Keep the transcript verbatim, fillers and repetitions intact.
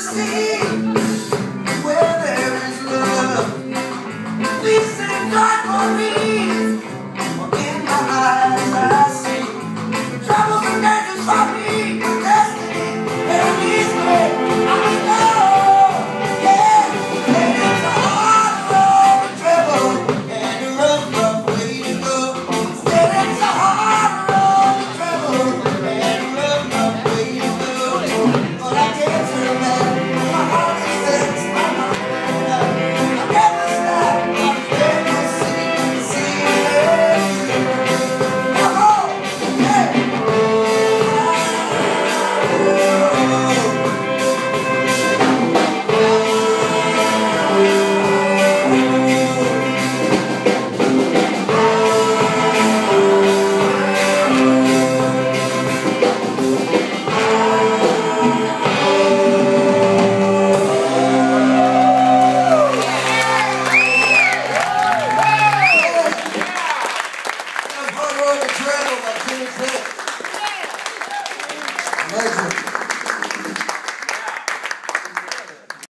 see where there is love. Please sing God for me. For in my eyes I see troubles and dangers for me. Destiny and His way. I know, yeah. And it's a hard road to travel and a rough, rough way to go. And it's a hard road to travel and a rough, rough way to go. But I can't turn back. My heart is set. My mind is up. I never stop. I'm never see, see it. Come on, hey. Travel by Jimmy Cliff. Legend.